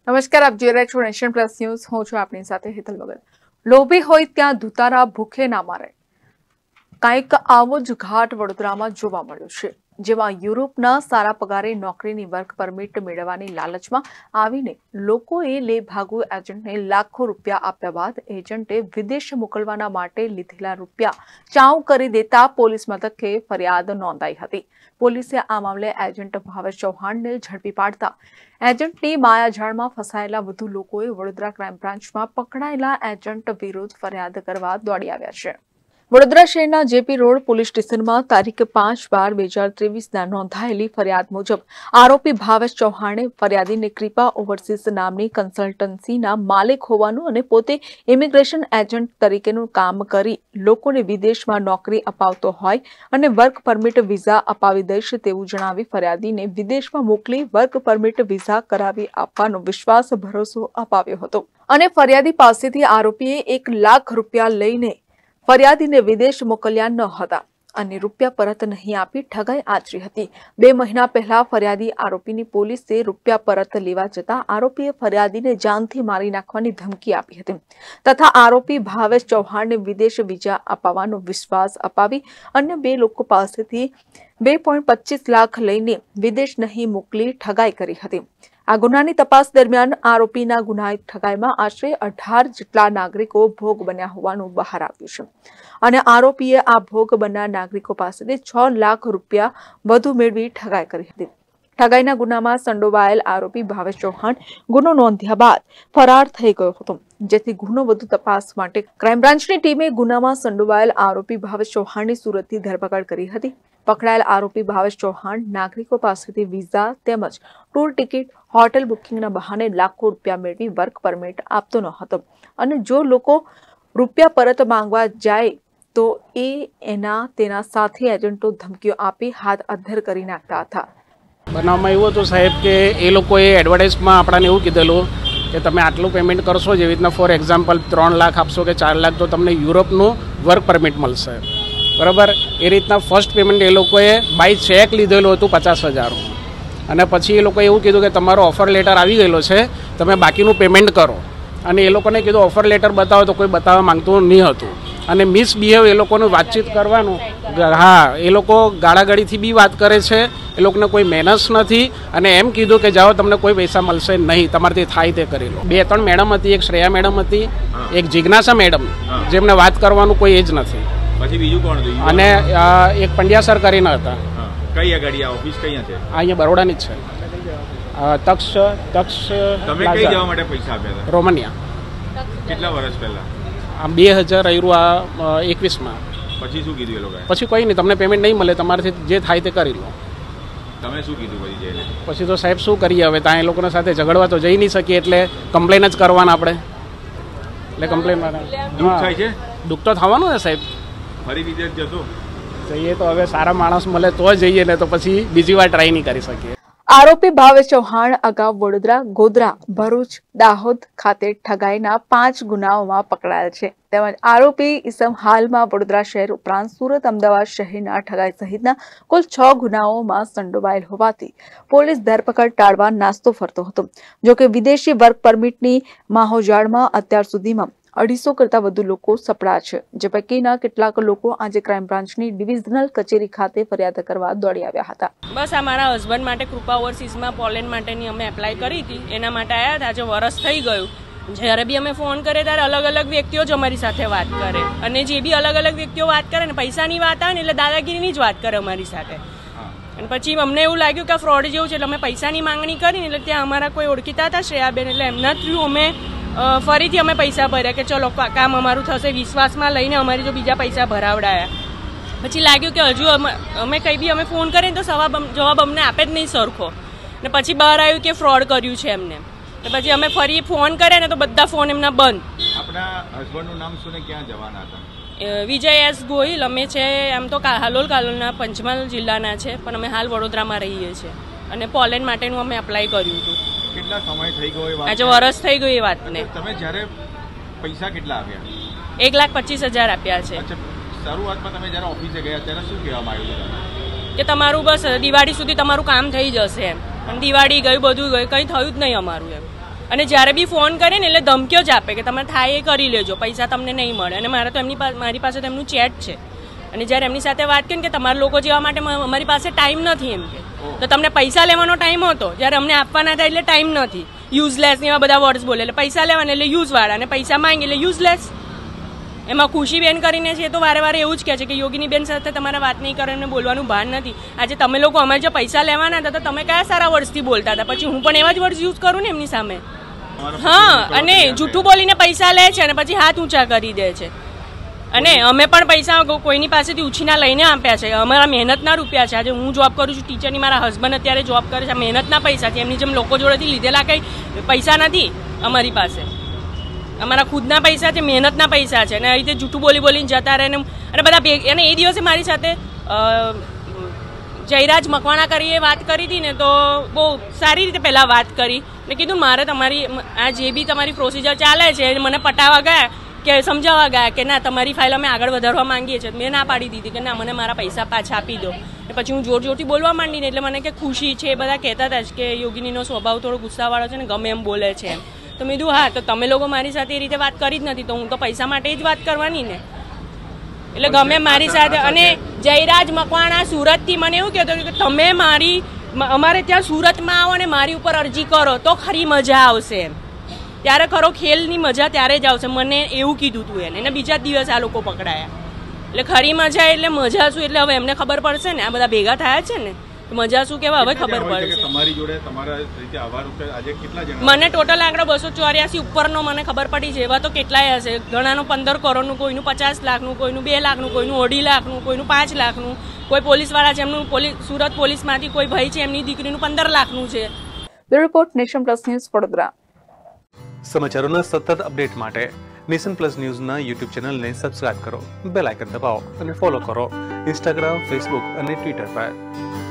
નમસ્કાર, આપ જોઈ રહ્યા છો નેશન પ્લસ ન્યૂઝ। હું છું આપની સાથે હેતલ વગર। લોભી હોય ત્યાં ધુતારા ભૂખે ના મારે, કંઈક આવો જ ઘાટ વડોદરામાં જોવા મળ્યો છે, જેમાં યુરોપના સારા પગારે નોકરીની વર્ક પરમિટ મેળવવાની લાલચમાં આવીને લોકોએ લેભાગુ એજન્ટને લાખો રૂપિયા આપ્યા બાદ એજન્ટે વિદેશ મોકલવાના માટે લીધેલા રૂપિયા ચાઉ કરી દેતા પોલીસ મથકે ફરિયાદ નોંધાઈ હતી। પોલીસે આ મામલે એજન્ટ ભાવેશ ચૌહાણને ઝડપી પાડતા એજન્ટની માયાજાળમાં ફસાયેલા વધુ લોકોએ વડોદરા ક્રાઇમ બ્રાન્ચમાં પકડાયેલા એજન્ટ વિરુદ્ધ ફરિયાદ કરવા દોડી આવ્યા છે। વડોદરા શહેરના જેપી રોડ પોલીસ સ્ટેશનમાં તારીખ 5/12/2023ના નોંધાયેલી ફરિયાદ મુજબ આરોપી ભાવેશ ચૌહાણે ફરિયાદીને કૃપા ઓવરસીઝ નામની કન્સલ્ટન્સીના માલિક હોવાનું અને પોતે ઇમિગ્રેશન એજન્ટ તરીકેનું કામ કરી લોકોને વિદેશમાં નોકરી અપાવતો હોય અને વર્ક પરમિટ વિઝા અપાવી દઈશ તેવું જણાવી ફરિયાદીને વિદેશમાં મોકલી વર્ક પરમિટ વિઝા કરાવી આપવાનો વિશ્વાસ ભરોસો અપાવ્યો હતો અને ફરિયાદી પાસેથી આરોપીએ 1 લાખ રૂપિયા લઈને ફરિયાદીને વિદેશ મોકલ્યા ન હતા અને રૂપિયા પરત નહીં આપી ઠગાઈ આચરી હતી। 2 મહિના પહેલા ફરિયાદી આરોપીની પોલીસે રૂપિયા પરત લેવા જતા આરોપીએ ફરિયાદીને જાનથી મારી નાખવાની ધમકી આપી હતી તથા આરોપી ભાવેશ ચૌહાણને વિદેશ વિઝા અપાવવાનો વિશ્વાસ અપાવી અન્ય 2 લોકો પાસેથી 2.25 લાખ લઈને વિદેશ નહીં મોકલી ઠગાઈ કરી હતી। આ ગુનાની તપાસ દરમિયાન આરોપીના ગુનાહિત ઠગાઈમાં આશરે 18 જેટલા નાગરિકો ભોગ બન્યા હોવાનું બહાર આવ્યું છે અને આરોપીએ આ ભોગ બનનાર નાગરિકો પાસેથી 6 લાખ રૂપિયા વધુ મેળવી ઠગાઈ કરી હતી। ઠગાઈના ગુનામાં સંડોવાયેલ આરોપી ભાવેશ ચૌહાણ ગુનો નોંધ્યા બાદ ફરાર થઈ ગયો હતો, જેથી ગુનો વધુ તપાસ માટે ક્રાઇમ બ્રાન્ચની ટીમે ગુનામાં સંડોવાયેલ આરોપી ભાવેશ ચૌહાણની સુરતથી ધરપકડ કરી હતી। પકડાયેલ આરોપી ભાવેશ ચૌહાણ નાગરિકો પાસેથી વિઝા તેમજ ટૂર ટિકિટ, હોટેલ બુકિંગના બહાને લાખો રૂપિયા મેળવી વર્ક પરમિટ આપતો ન હતો અને જો લોકો રૂપિયા પરત માંગવા જાય તો તેના સાથી એજન્ટો ધમકીઓ આપી હાથ અધ્ધર કરી નાખતા હતા। બનાવમાં એવું હતું સાહેબ કે એ લોકોએ એડવર્ટાઇઝમાં આપણને એવું કીધેલું કે તમે આટલું પેમેન્ટ કરશો, જેવી રીતના ફોર એક્ઝામ્પલ 3 લાખ આપશો કે 4 લાખ તો તમને યુરોપનું વર્ક પરમિટ મળશે, બરાબર। એ રીતના ફર્સ્ટ પેમેન્ટ એ લોકોએ બાય ચેક લીધેલું હતું 50,000 અને પછી એ લોકોએ એવું કીધું કે તમારો ઓફર લેટર આવી ગયેલો છે, તમે બાકીનું પેમેન્ટ કરો અને એ લોકોને કીધું ઓફર લેટર બતાવો તો કોઈ બતાવવા માંગતું નહીં હતું અને મિસબિહેવ એ લોકોનું વાતચીત કરવાનું। હા, એ લોકો ગાળાગાળીથી બી વાત કરે છે, એ લોકોને કોઈ મહેનત નથી અને એમ કીધું કે જાઓ તમને કોઈ પૈસા મળશે નહીં, તમારાથી થાય તે કરી લો। 2-3 મેડમ હતી, એક શ્રેયા મેડમ હતી, એક જિજ્ઞાસા મેડમ, જેમને વાત કરવાનું કોઈ એજ નથી, પછી બીજું કોણ હતું અને એક પંડ્યા સર કરીને હતા। કઈ આગળ આ ઓફિસ કઈ છે? અહીંયા બરોડાની જ છે, તક્ષ તમે કઈ જવા માટે પૈસા આપ્યા હતા? રોમાનિયા। કેટલા વર્ષ પહેલા? આ 2021માં। પછી શું કીધું એ લોકોએ? પછી કોઈ નહીં, તમને પેમેન્ટ નહીં મળે, તમારાથી જે થાય તે કરી લો। તમે શું કીધું પછી જઈને? પછી તો સાહેબ શું કરીએ, હવે ત્યાં એ લોકોના સાથે ઝઘડવા તો જઈ નહીં શકીએ, એટલે કમ્પ્લેન જ કરવાના આપણે, એટલે કમ્પ્લેન દુઃખ થાય છે? દુઃખ તો થવાનું ને સાહેબ। ફરી વિદેશ જશો? જઈએ તો હવે સારા માણસ મળે તો જઈએ, ને તો પછી બીજી વાર ટ્રાય નહીં કરી શકીએ। આરોપી ભાવેશ ચૌહાણ અગાઉ વડોદરા, ગોધરા, ભરૂચ, દાહોદ ખાતે ઠગાઈના 5 ગુનાઓમાં પકડાયેલ છે તેમજ આરોપી ઇસમ હાલમાં વડોદરા શહેર ઉપરાંત સુરત, અમદાવાદ શહેરના ઠગાઈ સહિતના કુલ 6 ગુનાઓમાં સંડોવાયેલ હોવાથી પોલીસ ધરપકડ ટાળવા નાસ્તો ફરતો હતો। જોકે વિદેશી વર્ક પરમિટની માહોજાળમાં અત્યાર સુધીમાં 250 કરતા વધુ લોકો સપડા છે, જે પૈકીના કેટલાક લોકો આજે ક્રાઇમ બ્રાન્ચની ડિવિઝનલ કચેરી ખાતે ફરિયાદ કરવા દોડી આવ્યા હતા। બસ આ મારા હસબન્ડ માટે કૃપા ઓવરસીઝમાં પોલેન્ડ માટેની અમે એપ્લાય કરી હતી, એના માટે આવ્યા હતા। આજે વરસ થઈ ગયું, જ્યારે બી અમે ફોન કરીએ ત્યારે અલગ અલગ વ્યક્તિઓ જ અમારી સાથે વાત કરે અને જે બી અલગ અલગ વ્યક્તિઓ વાત કરે ને પૈસાની વાત આવે ને એટલે દાદાગીરીની જ વાત કરે અમારી સાથે। અને પછી અમને એવું લાગ્યું કે ફ્રોડ જેવું છે, એટલે અમે પૈસાની માંગણી કરીને એટલે ત્યાં અમારા કોઈ ઓળખીતા હતા શ્રેયાબેન, એટલે એમના થ્રુ અમે ફરીથી અમે પૈસા ભર્યા કે ચલો કામ અમારું થશે, વિશ્વાસમાં લઈને અમારી જો બીજા પૈસા ભરાવડાયા। પછી લાગ્યું કે હજુ અમે કંઈ બી અમે ફોન કરીએ તો જવાબ અમને આપે જ નહીં સરખો, ને પછી બહાર આવ્યું કે ફ્રોડ કર્યું છે એમને, તો પછી અમે ફરી ફોન કર્યા ને તો બધા ફોન એમના બંધ। આપણા હસબન્ડનું નામ શું ને ક્યાં જવાના હતા? વિજય એસ ગોહિલ। અમે છે એમ તો કાલોલના પંચમહાલ જિલ્લાના છે, પણ અમે હાલ વડોદરામાં રહીએ છીએ અને પોલેન્ડ માટેનું અમે એપ્લાય કર્યું હતું। કેટલા સમય થઈ ગયો એ વાત? આજે વરસ થઈ ગયું એ વાતને। તમે જ્યારે પૈસા કેટલા આપ્યા? 1,25,000 આપ્યા છે। શરૂઆતમાં તમે જ્યારે ઓફિસે ગયા ત્યારે શું કહેવામાં આવ્યું કે તમારું બસ દિવાળી સુધી તમારું કામ થઈ જશે એમ, પણ દિવાળી ગયું, બધું ગયું, કંઈ થયું જ નહીં અમારું એમ। અને જ્યારે બી ફોન કરે ને એટલે ધમકીઓ જ આપે કે તમે થાય એ કરી લેજો, પૈસા તમને નહીં મળે. અને મારે તો મારી પાસે તો એમનું ચેટ છે. અને જ્યારે એમની સાથે વાત કરીને કે તમારા લોકો જેવા માટે અમારી પાસે ટાઈમ નથી એમ કે, તો તમને પૈસા લેવાનો ટાઈમ હતો, જ્યારે અમને આપવાના થાય એટલે ટાઈમ નથી. યુઝલેસ ને એવા બધા વર્ડ્સ બોલે, એટલે પૈસા લેવાના એટલે યુઝવાળા, અને પૈસા માંગે એટલે યુઝલેસ. એમાં ખુશીબેન કરીને છે તો વારે વારે એવું જ કહે છે કે યોગિનીબેન સાથે તમારે વાત નહીં કરવાનું, બોલવાનું ભાન નથી. આજે તમે લોકો અમારે જે પૈસા લેવાના હતા તો તમે કયા સારા વર્ડ્સથી બોલતા હતા, પછી હું પણ એવા જ વર્ડ્સ યુઝ કરું ને એમની સામે. હા, અને જૂઠું બોલીને પૈસા લે છે અને પછી હાથ ઊંચા કરી દે છે. અને અમે પણ પૈસા કોઈની પાસેથી ઉછીના લઈને આપ્યા છે, અમારા મહેનતના રૂપિયા છે. આજે હું જોબ કરું છું ટીચરની, મારા હસબન્ડ અત્યારે જોબ કરે છે, મહેનતના પૈસા છે. એમની જેમ લોકો જોડેથી લીધેલા કંઈ પૈસા નથી અમારી પાસે, અમારા ખુદના પૈસા છે, મહેનતના પૈસા છે. અને આવી રીતે જૂઠું બોલીને જતા રહે અને બધા અને એ દિવસે મારી સાથે જયરાજ મકવાણા કરીએ વાત કરી હતી ને, તો બહુ સારી રીતે પહેલાં વાત કરી ને કીધું મારે તમારી આ જે બી તમારી પ્રોસિજર ચાલે છે મને પટાવવા ગયા કે સમજાવવા ગયા કે ના તમારી ફાઇલ અમે આગળ વધારવા માંગીએ છીએ. મેં ના પાડી દીધી કે ના મને મારા પૈસા પાછા આપી દો. પછી હું જોરથી બોલવા માંડીને એટલે મને કે ખુશી છે, એ બધા કહેતા હતા કે યોગિનીનો સ્વભાવ થોડો ગુસ્સાવાળો છે ને, ગમે એમ બોલે છે એમ. તો મેં કીધું હા, તો તમે લોકો મારી સાથે એ રીતે વાત કરી જ નથી, તો હું તો પૈસા માટે જ વાત કરવાની ને. એટલે ગમે મારી સાથે. અને જયરાજ મકવાણા સુરતથી મને એવું કહેતો કે તમે અમારે ત્યાં સુરતમાં આવો ને મારી ઉપર અરજી કરો તો ખરી મજા આવશે એમ. ત્યારે ખરો ખેલની મજા ત્યારે જ આવશે, મને એવું કીધું હતું એને. અને બીજા દિવસ આ લોકો પકડાયા. એટલે ખરી મજા એટલે મજા શું, એટલે હવે એમને ખબર પડશે ને, આ બધા ભેગા થયા છે ને, મજા શું કેવા હવે ખબર પડશે. તમારી જોડે તમારા રીતે આવા રૂપિયા આજે કેટલા જણા? મને ટોટલ આંકડો 284 ઉપરનો મને ખબર પડી છે. એવા તો કેટલાય હશે, ઘણાનું 15 કરોડનું, કોઈનું 50 લાખનું, કોઈનું 2 લાખનું, કોઈનું 2.5 લાખનું, કોઈનું 5 લાખનું, કોઈ પોલીસવાળા છે એમનું સુરત પોલીસમાંથી કોઈ ભાઈ છે એમની દીકરીનું 15 લાખનું છે. Bureau report, nation plus news, Vadodara. સમાચારોના સતત અપડેટ માટે નેશન પ્લસ ન્યૂઝના યુટ્યુબ ચેનલને સબસ્ક્રાઇબ કરો, બેલ આઇકન દબાવો અને ફોલો કરો ઇન્સ્ટાગ્રામ, ફેસબુક અને ટ્વિટર પર.